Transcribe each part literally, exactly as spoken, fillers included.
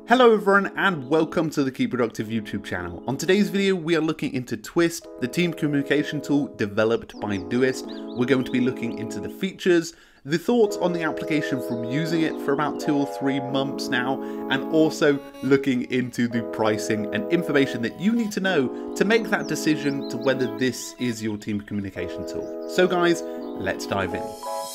Hello everyone and welcome to the Keep Productive YouTube channel. On today's video we are looking into Twist, the team communication tool developed by Todoist. We're going to be looking into the features, the thoughts on the application from using it for about two or three months now, and also looking into the pricing and information that you need to know to make that decision to whether this is your team communication tool. So guys, let's dive in.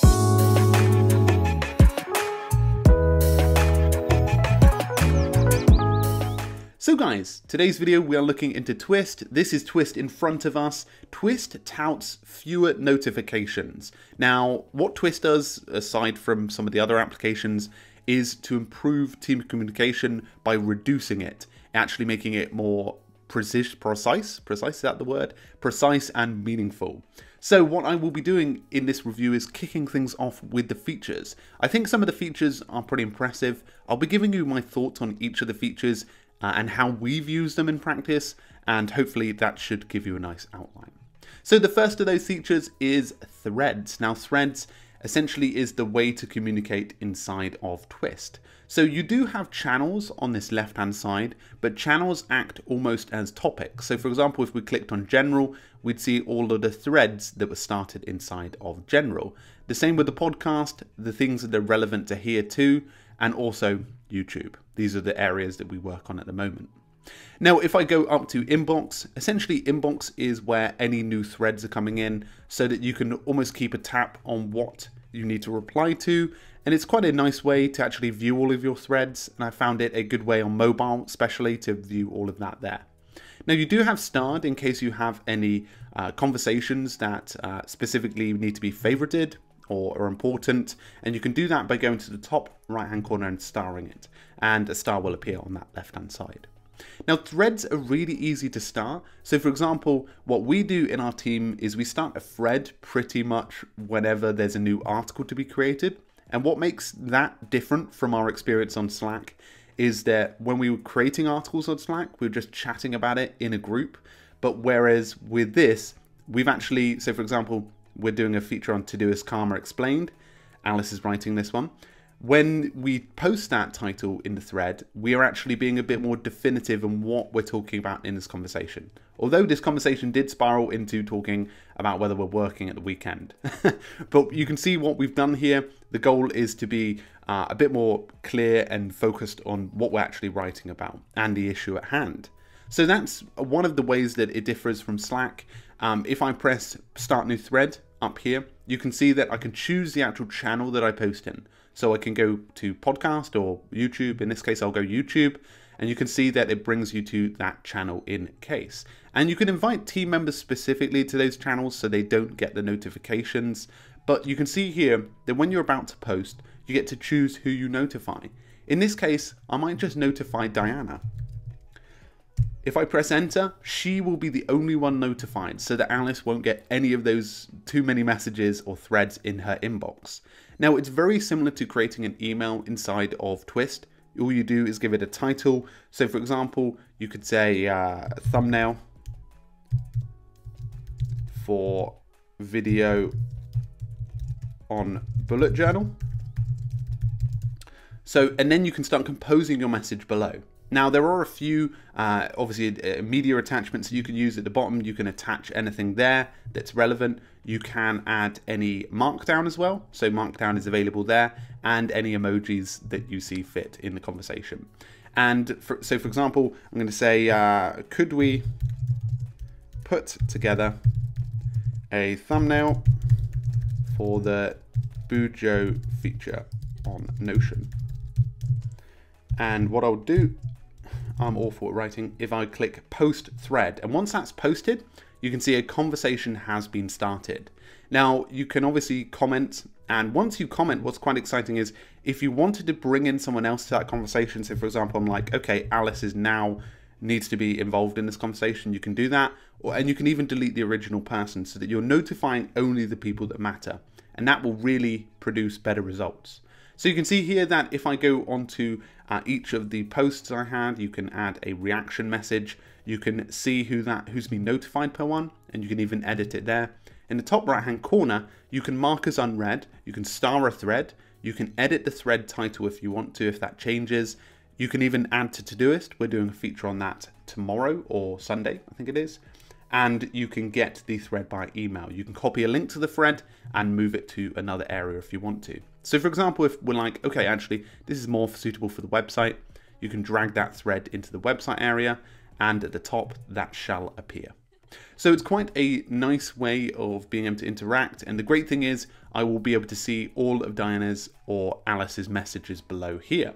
So guys, today's video we are looking into Twist. This is Twist in front of us. Twist touts fewer notifications. Now, what Twist does, aside from some of the other applications, is to improve team communication by reducing it, actually making it more precise, precise, precise, is that the word? Precise and meaningful. So what I will be doing in this review is kicking things off with the features. I think some of the features are pretty impressive. I'll be giving you my thoughts on each of the features Uh, and how we've used them in practice, and hopefully that should give you a nice outline. So the first of those features is Threads. Now Threads essentially is the way to communicate inside of Twist. So you do have channels on this left hand side, but channels act almost as topics. So for example, if we clicked on General, we'd see all of the threads that were started inside of General. The same with the podcast, the things that are relevant to here too, and also YouTube. These are the areas that we work on at the moment. Now, if I go up to Inbox, essentially Inbox is where any new threads are coming in so that you can almost keep a tap on what you need to reply to. And it's quite a nice way to actually view all of your threads. And I found it a good way on mobile, especially to view all of that there. Now you do have starred in case you have any uh, conversations that uh, specifically need to be favorited or are important, and you can do that by going to the top right hand corner and starring it, and a star will appear on that left hand side. Now threads are really easy to start. So for example, what we do in our team is we start a thread pretty much whenever there's a new article to be created. And what makes that different from our experience on Slack is that when we were creating articles on Slack, we were just chatting about it in a group. But whereas with this, we've actually, so for example, we're doing a feature on Todoist Karma Explained. Alice is writing this one. When we post that title in the thread, we are actually being a bit more definitive on what we're talking about in this conversation. Although this conversation did spiral into talking about whether we're working at the weekend. But you can see what we've done here. The goal is to be uh, a bit more clear and focused on what we're actually writing about and the issue at hand. So that's one of the ways that it differs from Slack. Um, if I press Start New Thread up here, you can see that I can choose the actual channel that I post in. So I can go to podcast or YouTube. In this case, I'll go YouTube. And you can see that it brings you to that channel in case. And you can invite team members specifically to those channels so they don't get the notifications. But you can see here that when you're about to post, you get to choose who you notify. In this case, I might just notify Diana. If I press enter, she will be the only one notified so that Alice won't get any of those too many messages or threads in her inbox. Now, it's very similar to creating an email inside of Twist. All you do is give it a title. So for example, you could say uh, thumbnail for video on bullet journal. So, and then you can start composing your message below. Now there are a few, uh, obviously, uh, media attachments you can use at the bottom. You can attach anything there that's relevant. You can add any markdown as well. So markdown is available there, and any emojis that you see fit in the conversation. And for, so for example, I'm going to say, uh, could we put together a thumbnail for the Bujo feature on Notion? And what I'll do, I'm all for writing, if I click post thread, and once that's posted, you can see a conversation has been started. Now you can obviously comment, and once you comment, what's quite exciting is if you wanted to bring in someone else to that conversation, so for example, I'm like, okay, Alice is now needs to be involved in this conversation, you can do that, or, and you can even delete the original person so that you're notifying only the people that matter, and that will really produce better results. So you can see here that if I go onto uh, each of the posts I had, you can add a reaction message. You can see who that who's been notified per one, and you can even edit it there. In the top right hand corner, you can mark as unread. You can star a thread. You can edit the thread title if you want to, if that changes. You can even add to Todoist. We're doing a feature on that tomorrow or Sunday, I think it is. And you can get the thread by email. You can copy a link to the thread and move it to another area if you want to. So for example, if we're like, okay, actually, this is more suitable for the website, you can drag that thread into the website area, and at the top, that shall appear. So it's quite a nice way of being able to interact. And the great thing is I will be able to see all of Diana's or Alice's messages below here.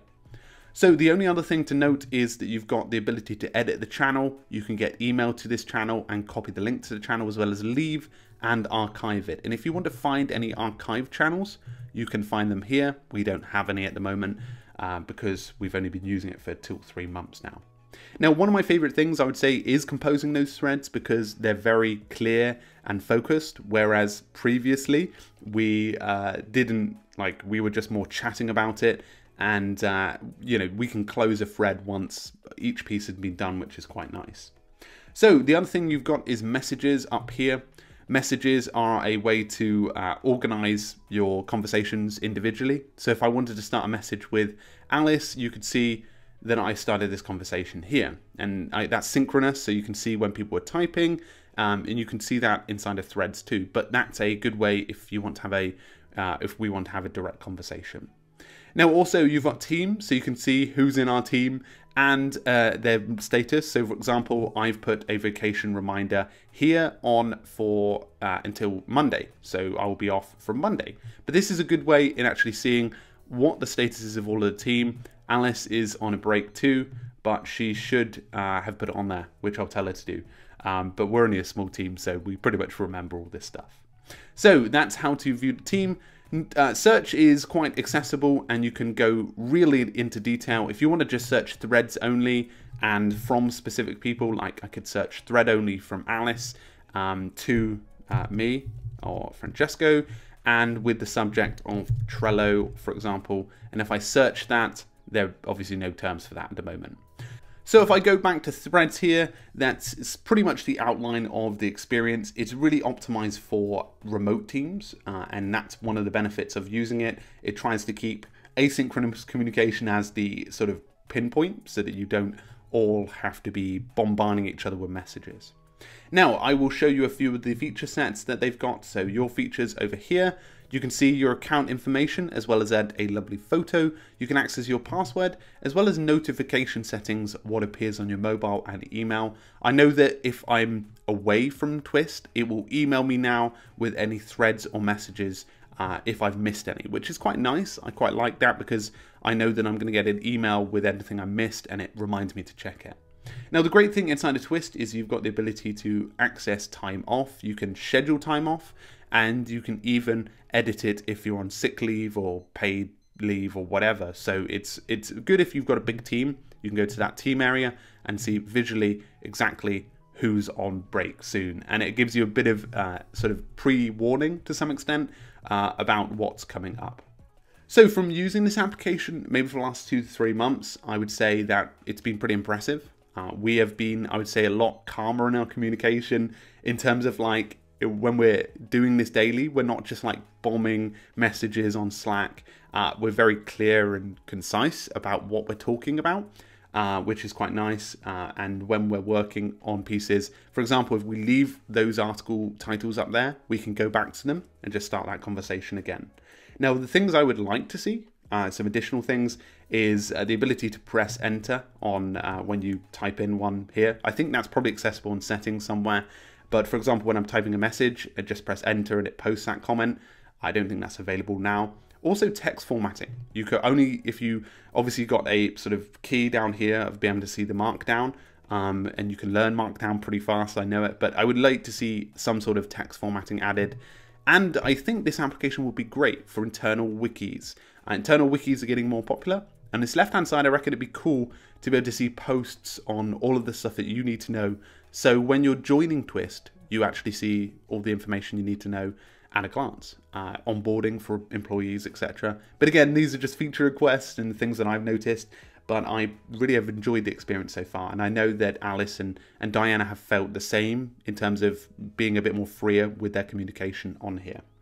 So the only other thing to note is that you've got the ability to edit the channel. You can get email to this channel and copy the link to the channel, as well as leave and archive it. And if you want to find any archived channels, you can find them here. We don't have any at the moment uh, because we've only been using it for two or three months now. Now, one of my favorite things I would say is composing those threads because they're very clear and focused, whereas previously we uh, didn't, like, we were just more chatting about it. And, uh, you know, we can close a thread once each piece has been done, which is quite nice. So the other thing you've got is messages up here. Messages are a way to uh, organize your conversations individually. So if I wanted to start a message with Alice, you could see that I started this conversation here. And I, that's synchronous, so you can see when people are typing, um, and you can see that inside of threads too. But that's a good way if you want to have a, uh, if we want to have a direct conversation. Now also you've got team, so you can see who's in our team and uh, their status. So for example, I've put a vacation reminder here on for uh, until Monday. So I will be off from Monday. But this is a good way in actually seeing what the status is of all of the team. Alice is on a break too, but she should uh, have put it on there, which I'll tell her to do. Um, but we're only a small team, so we pretty much remember all this stuff. So that's how to view the team. Uh, search is quite accessible and you can go really into detail. If you want to just search threads only and from specific people, like I could search thread only from Alice um, to uh, me or Francesco, and with the subject of Trello, for example. And if I search that, there are obviously no terms for that at the moment. So if I go back to threads here, that's pretty much the outline of the experience. It's really optimized for remote teams, uh, and that's one of the benefits of using it. It tries to keep asynchronous communication as the sort of pinpoint so that you don't all have to be bombarding each other with messages. Now, I will show you a few of the feature sets that they've got. So your features over here, you can see your account information as well as add a lovely photo. You can access your password as well as notification settings, what appears on your mobile and email. I know that if I'm away from Twist, it will email me now with any threads or messages uh, if I've missed any, which is quite nice. I quite like that because I know that I'm going to get an email with anything I missed and it reminds me to check it. Now, the great thing inside of Twist is you've got the ability to access time off. You can schedule time off and you can even edit it if you're on sick leave or paid leave or whatever. So it's it's good if you've got a big team. You can go to that team area and see visually exactly who's on break soon. And it gives you a bit of uh, sort of pre-warning to some extent uh, about what's coming up. So from using this application, maybe for the last two to three months, I would say that it's been pretty impressive. Uh, we have been, I would say, a lot calmer in our communication in terms of like, when we're doing this daily, we're not just like bombing messages on Slack. Uh, we're very clear and concise about what we're talking about, uh, which is quite nice. Uh, and when we're working on pieces, for example, if we leave those article titles up there, we can go back to them and just start that conversation again. Now, the things I would like to see, uh, some additional things, is uh, the ability to press enter on uh, when you type in one here. I think that's probably accessible in settings somewhere. But for example, when I'm typing a message, I just press enter and it posts that comment. I don't think that's available now. Also text formatting. You could only, if you obviously got a sort of key down here of being able to see the markdown, um, and you can learn markdown pretty fast, I know it, but I would like to see some sort of text formatting added. And I think this application will be great for internal wikis. Uh, internal wikis are getting more popular. And this left-hand side, I reckon it'd be cool to be able to see posts on all of the stuff that you need to know. So when you're joining Twist, you actually see all the information you need to know at a glance. Uh, onboarding for employees, et cetera. But again, these are just feature requests and things that I've noticed. But I really have enjoyed the experience so far. And I know that Alice and, and Diana have felt the same in terms of being a bit more freer with their communication on here.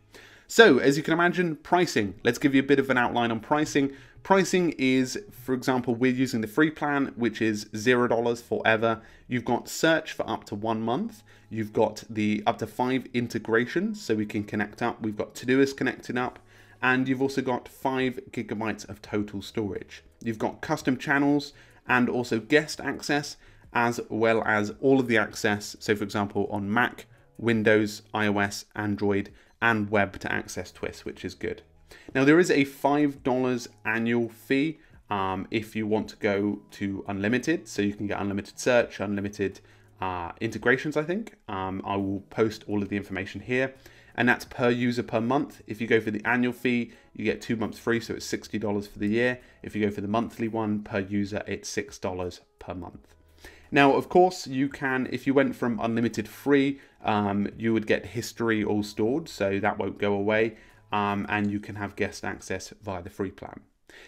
So, as you can imagine, pricing. Let's give you a bit of an outline on pricing. Pricing is, for example, we're using the free plan, which is zero dollars forever. You've got search for up to one month. You've got the up to five integrations, so we can connect up. We've got Todoist connected up, and you've also got five gigabytes of total storage. You've got custom channels and also guest access, as well as all of the access. So, for example, on Mac, Windows, iOS, Android, and web to access Twist, which is good. Now, there is a five dollars annual fee um, if you want to go to unlimited. So you can get unlimited search, unlimited uh, integrations, I think. Um, I will post all of the information here. And that's per user per month. If you go for the annual fee, you get two months free, so it's sixty dollars for the year. If you go for the monthly one per user, it's six dollars per month. Now, of course, you can, if you went from unlimited free, um, you would get history all stored, so that won't go away, um, and you can have guest access via the free plan.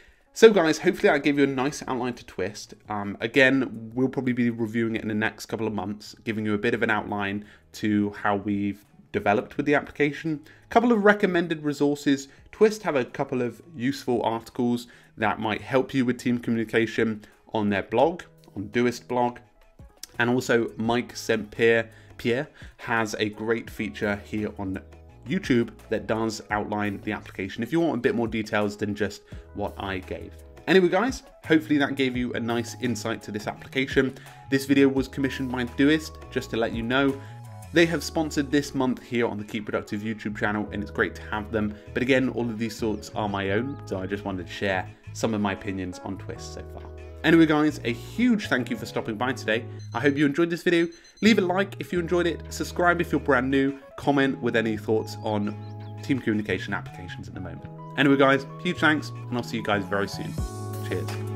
So guys, hopefully that gave you a nice outline to Twist. Um, again, we'll probably be reviewing it in the next couple of months, giving you a bit of an outline to how we've developed with the application. A couple of recommended resources. Twist have a couple of useful articles that might help you with team communication on their blog, on Todoist blog. And also Mike Saint Pierre has a great feature here on YouTube that does outline the application if you want a bit more details than just what I gave. Anyway guys, hopefully that gave you a nice insight to this application. This video was commissioned by Todoist, just to let you know. They have sponsored this month here on the Keep Productive YouTube channel, and it's great to have them. But again, all of these thoughts are my own, so I just wanted to share some of my opinions on Twist so far. Anyway guys, a huge thank you for stopping by today. I hope you enjoyed this video. Leave a like if you enjoyed it, subscribe if you're brand new, comment with any thoughts on team communication applications at the moment. Anyway guys, huge thanks, and I'll see you guys very soon. Cheers.